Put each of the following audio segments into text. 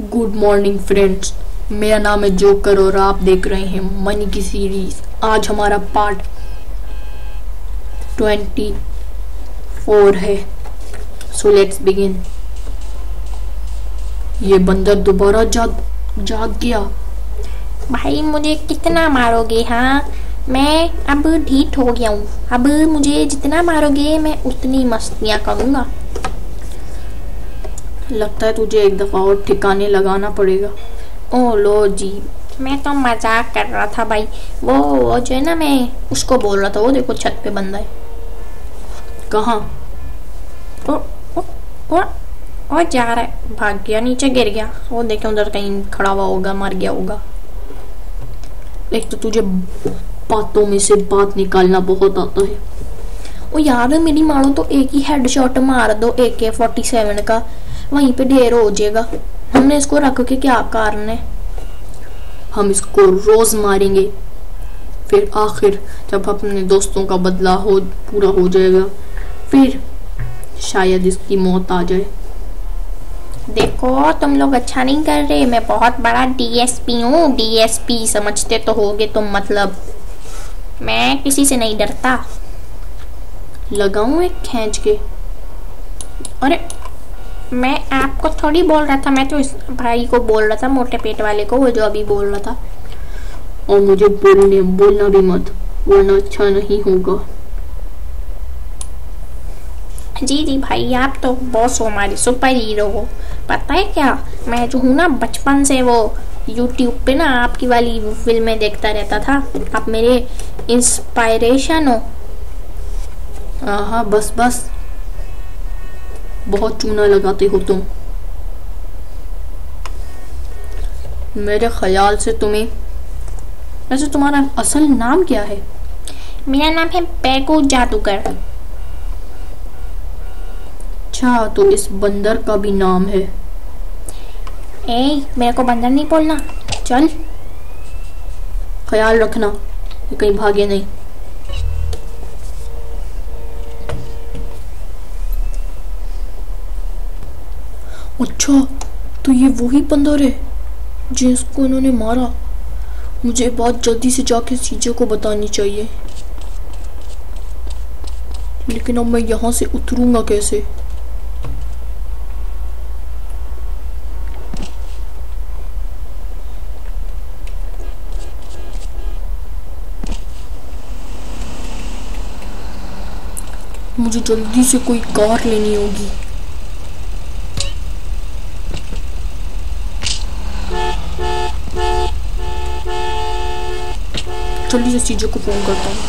Good morning friends, मेरा नाम है जोकर और आप देख रहे हैं मनी की सीरीज। आज हमारा पार्ट 24 है। So let's begin. ये बंदर दोबारा जाग गया। भाई मुझे कितना मारोगे? हाँ, मैं अब ढीठ हो गया हूँ। अब मुझे जितना मारोगे मैं उतनी मस्तियाँ करूँगा। लगता है तुझे एक दफा और ठिकाने लगाना पड़ेगा। ओ लो जी, मैं तो मजाक कर रहा था भाई। वो जो है ना, मैं उसको बोल रहा था। वो देखो छत पे बंदा है। कहाँ? वो जा रहा है, भाग गया, नीचे गिर गया। वो देखे उधर कहीं खड़ा हुआ होगा, मर गया होगा। एक तो तुझे बातों में से बात निकालना बहुत आता है। ओ यार, मेरी मारो तो एक ही हेडशॉट मार दो AK-47 का, वहीं पे ढेर हो जाएगा। हमने इसको रख के क्या कारण है? हम इसको रोज मारेंगे, फिर आखिर जब अपने दोस्तों का बदला पूरा हो जाएगा, फिर शायद इसकी मौत आ जाए। देखो तुम लोग अच्छा नहीं कर रहे। मैं बहुत बड़ा DSP हूँ। DSP समझते तो होगे तुम। मतलब मैं किसी से नहीं डरता। लगाऊं एक खींच के? अरे मैं आपको थोड़ी बोल रहा था, मैं तो इस भाई को बोल रहा था, मोटे पेट वाले को, वो जो अभी बोल रहा था। और मुझे बोलना भी मत, वरना अच्छा नहीं होगा। जी भाई, आप तो बॉस हो, हमारे सुपर हीरो हो। पता है क्या, मैं जो हूँ ना, बचपन से वो YouTube पे ना आपकी वाली फिल्में देखता रहता था। आप मेरे इंस्पायरेशन हो। हाँ बस बहुत चूना लगाते हो तुम। मेरे ख्याल से तुम्हें, वैसे तुम्हारा असल नाम क्या है? मेरा नाम है पैगो जादूगर। अच्छा, तो इस बंदर का भी नाम है? मेरे को बंदर नहीं बोलना। चल, ख्याल रखना ये कहीं भागे नहीं। अच्छा, तो ये वही बंदर है जिसको इन्होंने मारा। मुझे बात जल्दी से जाके सीजे को बतानी चाहिए, लेकिन अब मैं यहाँ से उतरूंगा कैसे? मुझे जल्दी से कोई कार लेनी होगी। जल्दी से सीजे को फोन करता हूँ।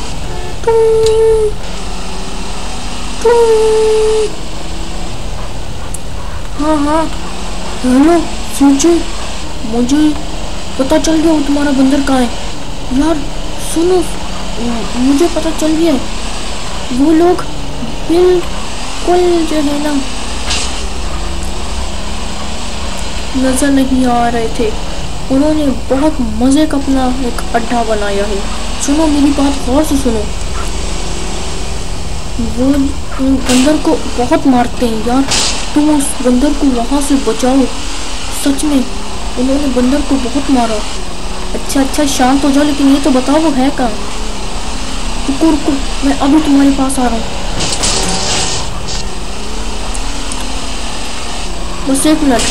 हाँ, हेलो सीजे, मुझे पता चल गया वो तुम्हारा बंदर कहाँ है। यार सुनो, मुझे पता चल गया वो लोग बिल्कुल जो है ना नजर नहीं आ रहे थे। उन्होंने बहुत मजे का अपना एक अड्डा बनाया है। सुनो, मेरी बात गौर से सुनो। वो बंदर को बहुत मारते हैं यार, तुम उस बंदर को वहां से बचाओ। सच में उन्होंने बंदर को बहुत मारा। अच्छा शांत हो जाओ, लेकिन ये तो बताओ वो है कहाँ? रुको, मैं अभी तुम्हारे पास आ रहा हूँ। बस 1 मिनट।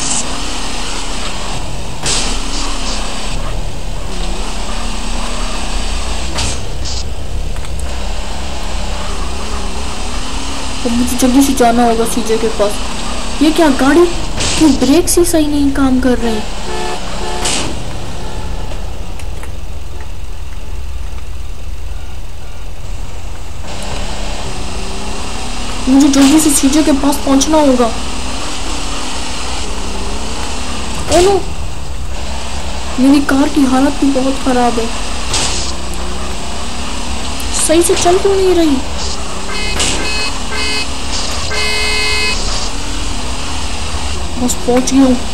अब मुझे जल्दी से जाना होगा सीजे के पास। ये क्या गाड़ी की ब्रेक्स ही सही नहीं काम कर रही। मुझे जल्दी से सीजे के पास पहुंचना होगा। ओह, मेरी कार की हालत भी बहुत खराब है, सही से चल क्यों नहीं रही। बस पहुंच गई हूँ।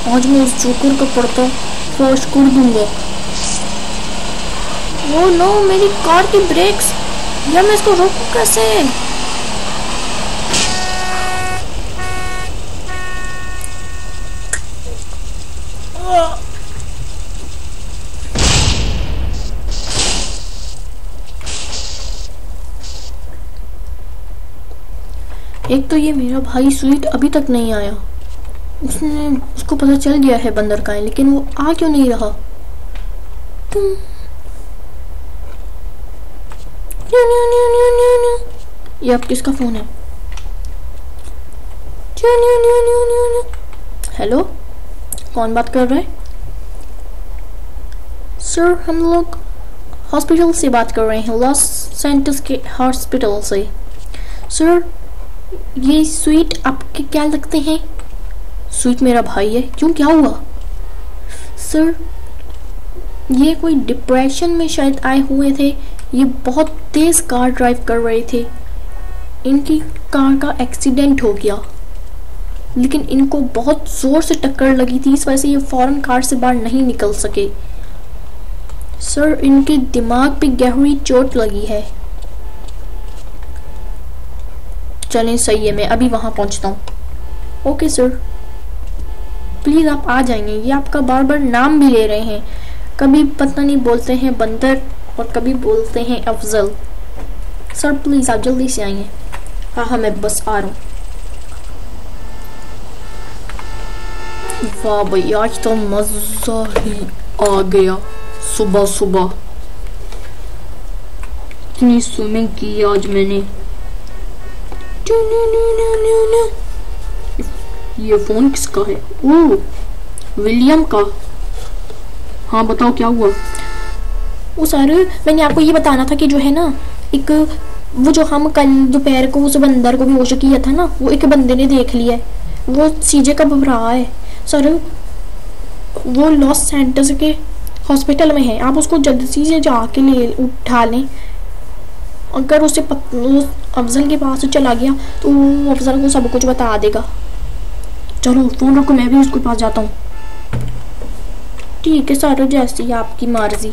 आज मैं उस जोकर का पर्दा फाश कर दूंगा। ओ नो, मेरी कार की ब्रेक्स, यार मैं इसको रोकूं कैसे? एक तो ये मेरा भाई स्वीट अभी तक नहीं आया। उसको पता चल गया है बंदर का है, लेकिन वो आ क्यों नहीं रहा? ये अब किसका फोन है? हेलो, कौन बात कर रहा है? सर, हम लोग हॉस्पिटल से बात कर रहे हैं, लॉस सेंटर्स के हॉस्पिटल से। सर, ये स्वीट आपके क्या लगते हैं? स्वीट मेरा भाई है। क्यों, क्या हुआ? सर, ये कोई डिप्रेशन में शायद आए हुए थे। ये बहुत तेज कार ड्राइव कर रहे थे। इनकी कार का एक्सीडेंट हो गया, लेकिन इनको बहुत जोर से टक्कर लगी थी, इस वजह से ये फौरन कार से बाहर नहीं निकल सके। सर, इनके दिमाग पे गहरी चोट लगी है। चलें, सही है, मैं अभी वहां पहुंचता हूँ। ओके सर, प्लीज आप आ जाएंगे। ये आपका बार बार नाम भी ले रहे हैं, कभी पता नहीं बोलते हैं बंदर और कभी बोलते हैं अफजल। सर प्लीज आप जल्दी से आइए। हाँ, मैं बस आ रहा हूँ। वाह भाई, आज तो मजा ही आ गया। सुबह सुबह इतनी स्विमिंग की आज मैंने। ये फोन किसका है? ओह, विलियम का। हाँ बताओ, क्या हुआ? वो सर, मैंने आपको ये बताना था कि जो है ना, एक वो जो हम कल दोपहर को उस बंदर को बेहोश किया था ना, वो एक बंदे ने देख लिया है। वो सीजे का भरा है सर। वो लॉस सेंटर्स के हॉस्पिटल में है। आप उसको जल्दी से जाके ले उठा लें। अगर उसे अफजल के पास चला गया तो वो अफजल को सब कुछ बता देगा। चलो फोन रखो, मैं भी उसके पास जाता हूँ। ठीक है सर, जैसी आपकी मर्जी।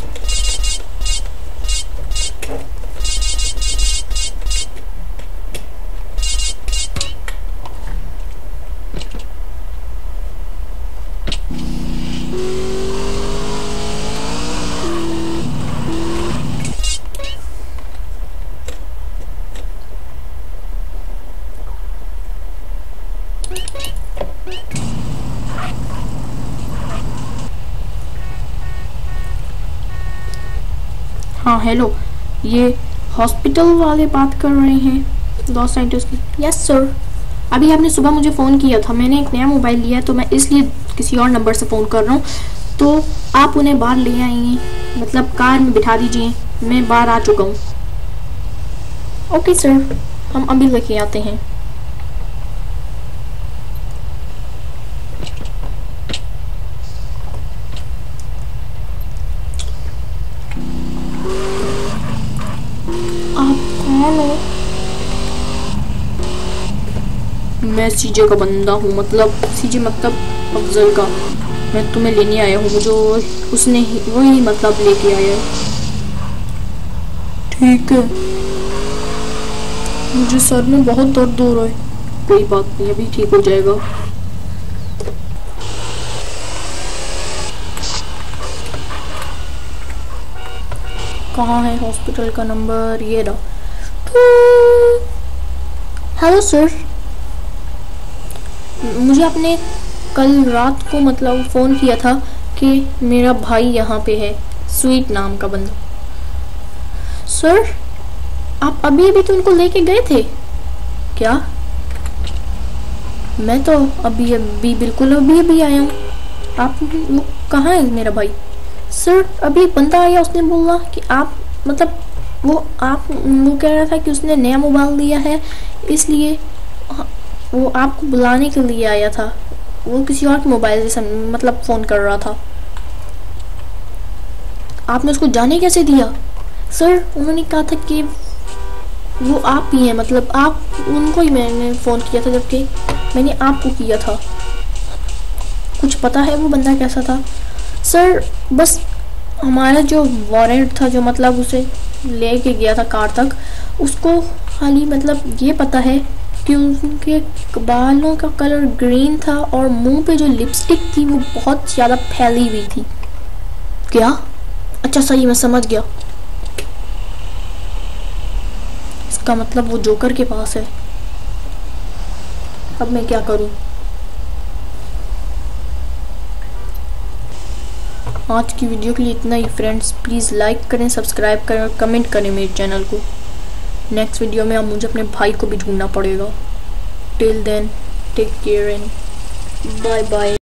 हाँ हेलो, ये हॉस्पिटल वाले बात कर रहे हैं लॉस एंजल्स की? Yes sir. अभी आपने सुबह मुझे फ़ोन किया था, मैंने एक नया मोबाइल लिया है तो मैं इसलिए किसी और नंबर से फ़ोन कर रहा हूँ। तो आप उन्हें बाहर ले आइए, मतलब कार में बिठा दीजिए। मैं बाहर आ चुका हूँ। ओके सर, हम अभी लेके आते हैं। मैं सीजे का बंदा हूँ, मतलब सीजे मतलब अफजल का। मैं तुम्हें लेने आया हूँ, जो उसने वही मतलब लेके आया है। ठीक है, मुझे सर में बहुत दर्द हो रहा है। कोई बात नहीं, अभी ठीक हो जाएगा। कहाँ है हॉस्पिटल का नंबर? ये रहा। हेलो सर, मुझे आपने कल रात को मतलब फ़ोन किया था कि मेरा भाई यहाँ पे है, स्वीट नाम का बंदा। सर, आप अभी अभी तो उनको लेके गए थे क्या? मैं तो अभी बिल्कुल अभी आया हूँ। आप वो कहाँ है मेरा भाई? सर, अभी बंदा आया, उसने बोला कि आप मतलब वो कह रहा था कि उसने नया मोबाइल लिया है, इसलिए वो आपको बुलाने के लिए आया था। वो किसी और के मोबाइल से मतलब फ़ोन कर रहा था। आपने उसको जाने कैसे दिया? सर, उन्होंने कहा था कि वो आप ही हैं, मतलब आप उनको ही मैंने फ़ोन किया था, जबकि मैंने आपको किया था। कुछ पता है वो बंदा कैसा था? सर बस हमारा जो वारंट था, जो मतलब उसे लेके गया था कार तक, उसको खाली मतलब ये पता है कि उनके बालों का कलर ग्रीन था और मुंह पे जो लिपस्टिक थी वो बहुत ज़्यादा फैली हुई थी। क्या? अच्छा सही, मैं समझ गया। इसका मतलब वो जोकर के पास है। अब मैं क्या करूं? आज की वीडियो के लिए इतना ही फ्रेंड्स। प्लीज़ लाइक करें, सब्सक्राइब करें और कमेंट करें मेरे चैनल को। नेक्स्ट वीडियो में अब मुझे अपने भाई को भी ढूंढना पड़ेगा। Till then take care and bye bye.